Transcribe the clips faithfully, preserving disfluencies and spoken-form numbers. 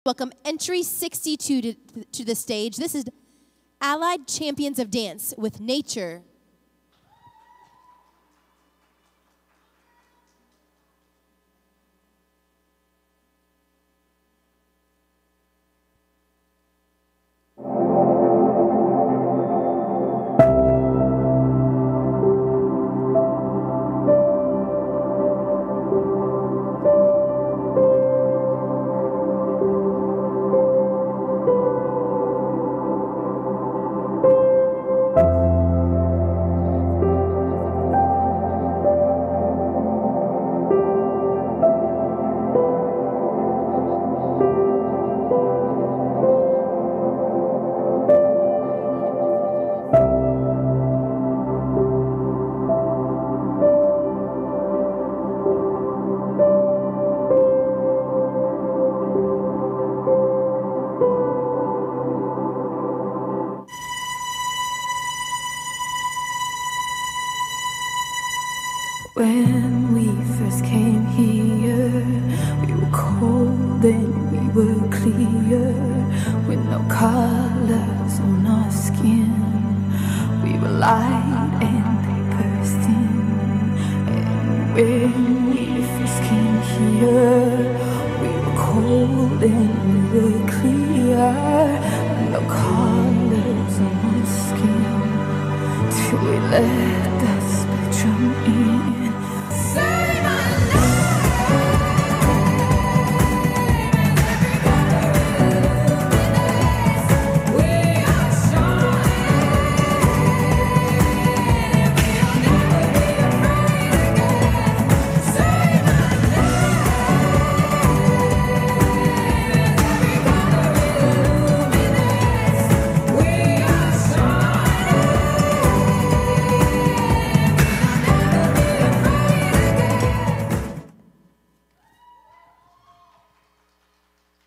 Welcome entry sixty-two to, to the stage. This is Allied Champions of Dance with Nature. When we first came here, we were cold and we were clear, with no colors on our skin. We were light and bursting. And when we first came here, we were cold and we were clear, with no colors on our skin, till we let the spectrum in.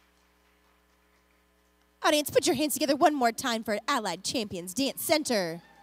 Audience, put your hands together one more time for Allied Champions Dance Center.